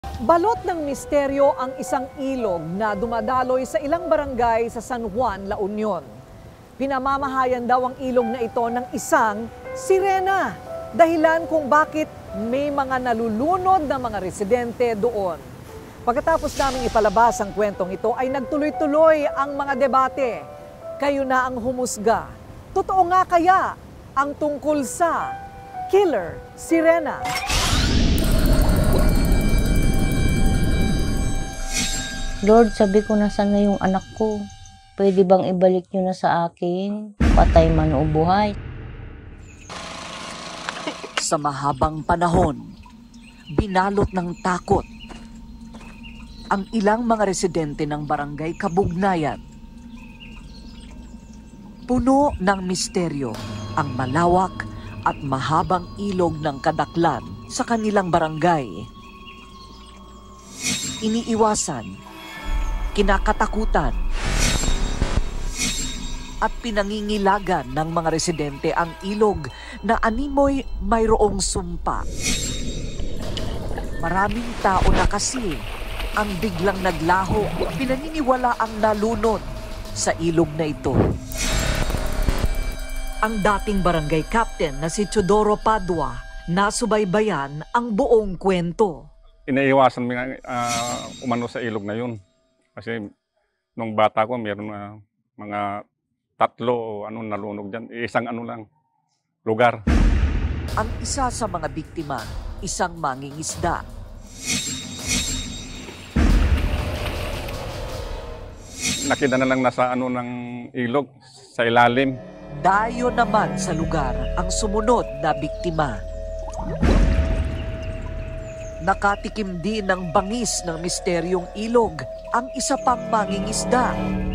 Balot ng misteryo ang isang ilog na dumadaloy sa ilang barangay sa San Juan, La Union. Pinamamahayan daw ang ilog na ito ng isang sirena. Dahilan kung bakit may mga nalulunod na mga residente doon. Pagkatapos naming ipalabas ang kwentong ito ay nagtuloy-tuloy ang mga debate. Kayo na ang humusga. Totoo nga kaya ang tungkol sa Killer Sirena? Lord, sabi ko, nasaan na yung anak ko? Pwede bang ibalik nyo na sa akin? Patay man o buhay. Sa mahabang panahon, binalot ng takot ang ilang mga residente ng barangay Kabugnayan. Puno ng misteryo ang malawak at mahabang ilog ng Kadaklan sa kanilang barangay. Iniiwasan, kinakatakutan at pinangingilagan ng mga residente ang ilog na animoy mayroong sumpa. Maraming tao na kasi ang biglang naglaho, pinaniniwala ang nalunod sa ilog na ito. Ang dating barangay captain na si Teodoro Padua nasubaybayan ang buong kwento. Inaiwasan mo umano sa ilog na yun. Kasi nung bata ko, mayroon mga 3 o nalunod dyan. Isang lang, lugar. Ang isa sa mga biktima, isang mangingisda. Nakita na lang nasa ng ilog, sa ilalim. Dayo naman sa lugar ang sumunod na biktima. Nakatikim din ng bangis ng misteryong ilog ang isa pang mangingisda.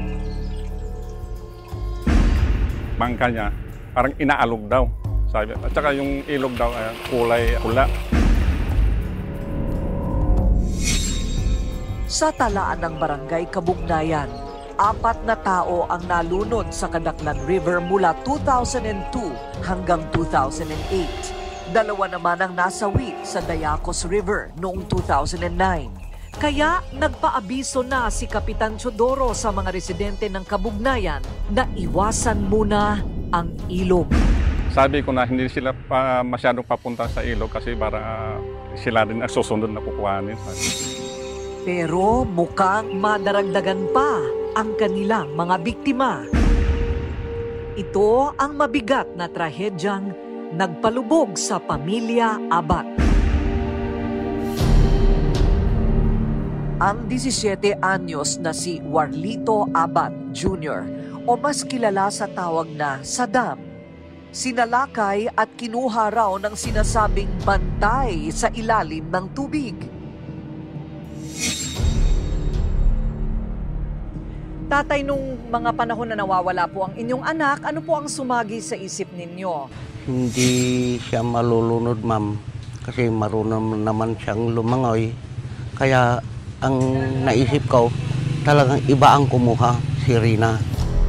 Bangka niya, parang inaalog daw. Sabi. At saka yung ilog daw, kulay pula. Sa talaan ng barangay Kabugnayan, 4 na tao ang nalunod sa Kadaklan River mula 2002 hanggang 2008. 2 naman ang nasawi sa Dayacos River noong 2009. Kaya nagpaabiso na si Kapitan Teodoro sa mga residente ng Kabugnayan na iwasan muna ang ilog. Sabi ko na hindi sila masyadong papunta sa ilog kasi para sila din ang susunod na kukuhanin. Pero mukhang madaragdagan pa ang kanilang mga biktima. Ito ang mabigat na trahedyang nagpalubog sa pamilya Abat. Ang 17 anyos na si Warlito Abat Jr. o mas kilala sa tawag na Saddam, sinalakay at kinuha raw ng sinasabing bantay sa ilalim ng tubig. Tatay, nung mga panahon na nawawala po ang inyong anak, ano po ang sumagi sa isip ninyo? Hindi siya malulunod, ma'am. Kasi marunong naman siyang lumangoy. Kaya ang naisip ko, talagang iba ang kumuha, si Rina.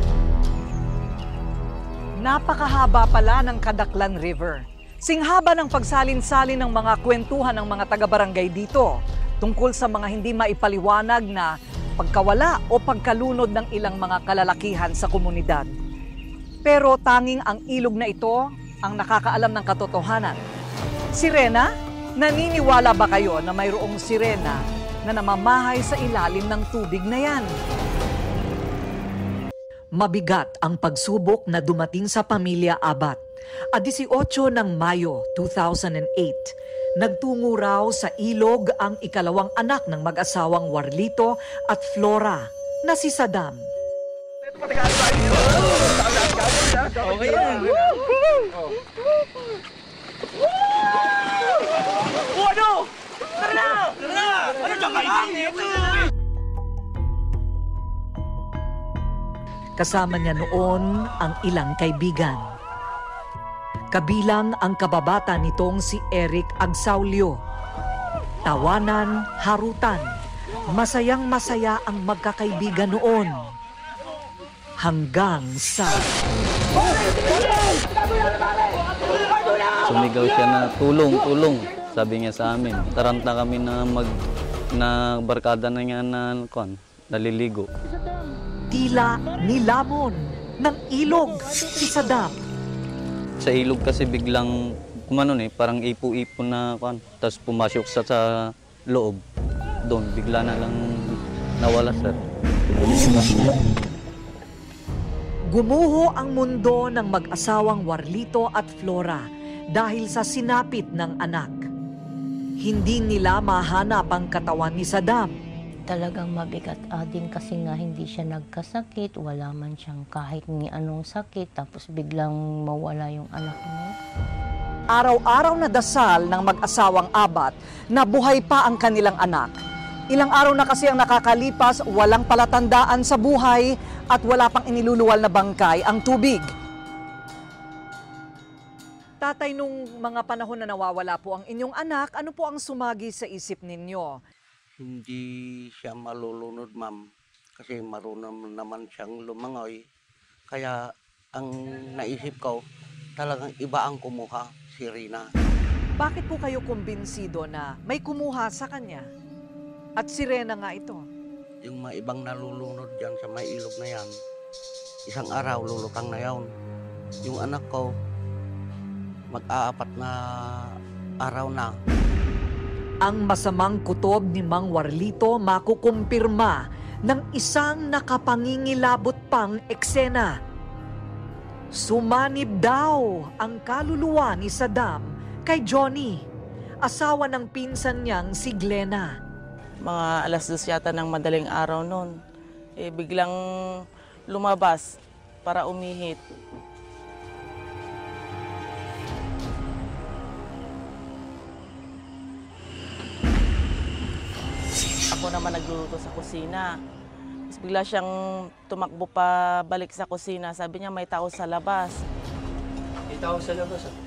Napakahaba pala ng Kadaklan River. Singhaba ng pagsalin-salin ng mga kwentuhan ng mga taga-barangay dito tungkol sa mga hindi maipaliwanag na pagkawala o pagkalunod ng ilang mga kalalakihan sa komunidad. Pero tanging ang ilog na ito ang nakakaalam ng katotohanan. Sirena? Naniniwala ba kayo na mayroong sirena na namamahay sa ilalim ng tubig na yan? Mabigat ang pagsubok na dumating sa pamilya Abat. 18 ng Mayo 2008, nagtungo raw sa ilog ang ikalawang anak ng mag-asawang Warlito at Flora na si Saddam. Okay yan. Ano? Tara na! Tara na! Ano dyan ka lang? Kasama niya noon ang ilang kaibigan. Kabilang ang kababata nitong si Eric Agsaulio. Tawanan, harutan, masayang-masaya ang magkakaibigan noon. Hanggang sa... Sumigaw siya na tulong, tulong. Sabi niya sa amin, taranta kami na na barkada na niya na naliligo. Tila nilamon ng ilog si Saddam. Sa ilog kasi biglang parang ipo-ipo na tapos pumasok sa loob. Doon bigla na lang nawala, sir. Gumuho ang mundo ng mag-asawang Warlito at Flora dahil sa sinapit ng anak. Hindi nila mahanap ang katawan ni Saddam. Talagang mabigat din kasi nga hindi siya nagkasakit, wala man siyang kahit ni anong sakit, tapos biglang mawala yung anak niya. Araw-araw na dasal ng mag-asawang Abat na buhay pa ang kanilang anak. Ilang araw na kasi ang nakakalipas, walang palatandaan sa buhay at wala pang iniluluwal na bangkay ang tubig. Tatay, nung mga panahon na nawawala po ang inyong anak, ano po ang sumagi sa isip ninyo? Hindi siya malulunod, ma'am. Kasi marunong naman siyang lumangoy. Kaya ang naisip ko, talagang iba ang kumuha, si Rina. Bakit po kayo kumbinsido na may kumuha sa kanya? At si Rena nga ito. Yung mga ibang nalulunod dyan sa may ilog na yan, isang araw lulutang na yan. Yung anak ko, mag-aapat na araw na. Ang masamang kutob ni Mang Warlito makukumpirma ng isang nakapangingilabot pang eksena. Sumanib daw ang kaluluwa ni Saddam kay Johnny, asawa ng pinsan niyang si Glenna. Mga alas 2 yata ng madaling araw noon, biglang lumabas para umihit. Ako naman nagluluto sa kusina. Tapos bigla siyang tumakbo pa balik sa kusina. Sabi niya may tao sa labas. May tao sa labas, ah.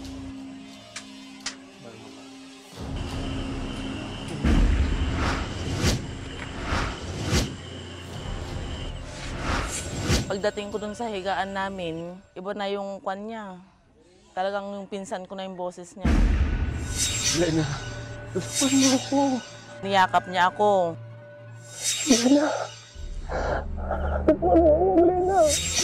Pagdating ko dun sa higaan namin, iba na yung kwan niya. Talagang yung pinsan ko na yung boses niya. Glenna, tulungan mo ako. Niyakap niya ako. Glenna. Tulungan mo ako, Glenna.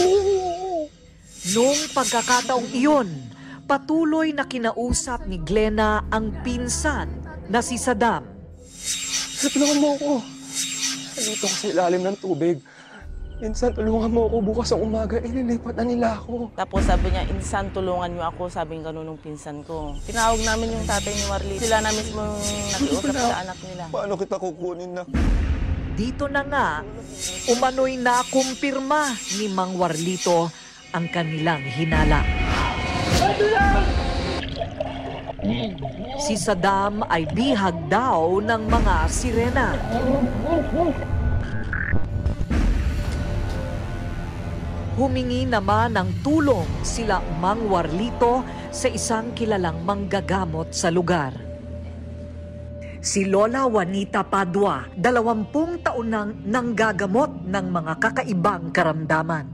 Noong pagkakataong iyon, patuloy na kinausap ni Glenna ang pinsan na si Saddam. Tulungan mo ako. Nandito ko sa ilalim ng tubig. Insan, tulungan mo ako. Bukas ang umaga, ililipat na nila ako. Tapos sabi niya, Insan, tulungan niyo ako. Sabi ng ganun ng pinsan ko. Tinawag namin yung tatay ni Warlito. Sila na mismo nakiusap sa anak nila. Paano kita kukunin na? Dito na nga, umano'y nakumpirma ni Mang Warlito ang kanilang hinala. Si Saddam ay bihag daw ng mga sirena. Humingi naman ng tulong sila Mang Warlito sa isang kilalang manggagamot sa lugar. Si Lola Juanita Padua, 20 taon nang nanggagamot ng mga kakaibang karamdaman.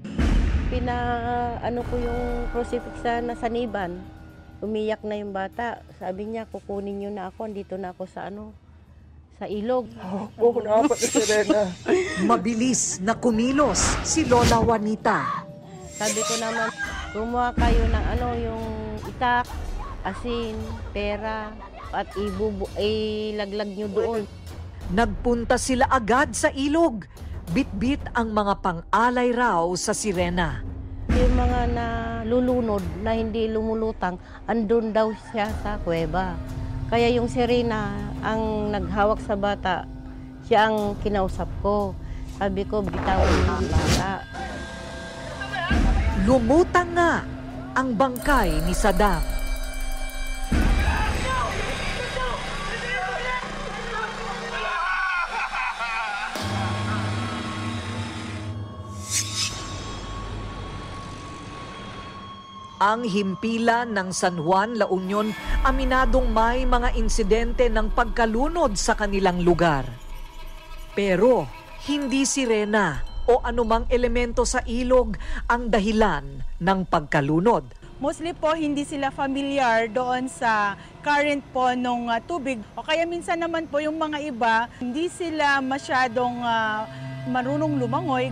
Ano ko yung crucifix na saniban. Umiyak na yung bata. Sabi niya, kukunin niyo na ako. Andito na ako sa sa ilog. Oo, naapat na si Rena. Mabilis na kumilos si Lola Juanita. Sabi ko naman, gumawa kayo ng yung itak, asin, pera, at ilaglag nyo doon. Nagpunta sila agad sa ilog. Bit-bit ang mga pang-alay raw sa sirena. Yung mga nalulunod na hindi lumulutang, andun daw siya sa kuweba. Kaya yung sirena ang naghawak sa bata, siya ang kinausap ko. Sabi ko, bitawan mo ang bata. Lumutang nga ang bangkay ni Saddam. Ang himpilan ng San Juan, La Union, aminadong may mga insidente ng pagkalunod sa kanilang lugar. Pero hindi sirena o anumang elemento sa ilog ang dahilan ng pagkalunod. Mostly po hindi sila familiar doon sa current po ng tubig. O kaya minsan naman po yung mga iba, hindi sila masyadong marunong lumangoy.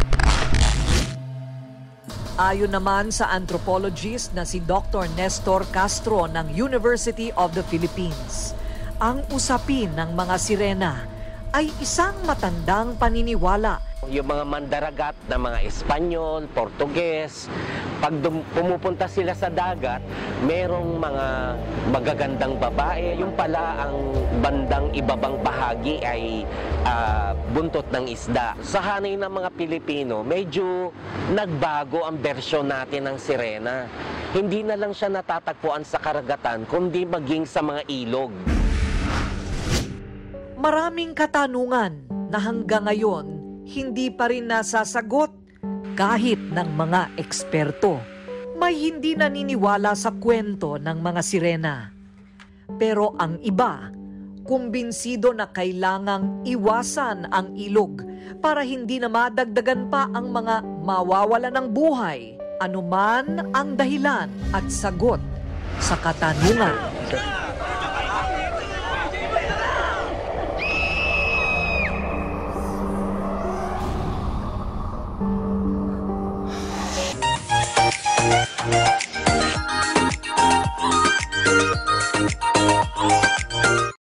Ayon naman sa anthropologist na si Dr. Nestor Castro ng University of the Philippines, ang usapin ng mga sirena ay isang matandang paniniwala. Yung mga mandaragat na mga Espanyol, Portuges, pag pumupunta sila sa dagat, merong mga magagandang babae. Yung pala ang bandang ibabang bahagi ay buntot ng isda. Sa hanay ng mga Pilipino, medyo nagbago ang bersyon natin ng sirena. Hindi na lang siya natatagpuan sa karagatan, kundi maging sa mga ilog. Maraming katanungan na hanggang ngayon hindi pa rin nasasagot kahit ng mga eksperto. May hindi naniniwala sa kwento ng mga sirena. Pero ang iba, kumbinsido na kailangang iwasan ang ilog para hindi na madagdagan pa ang mga mawawala ng buhay, anuman ang dahilan at sagot sa katanungan.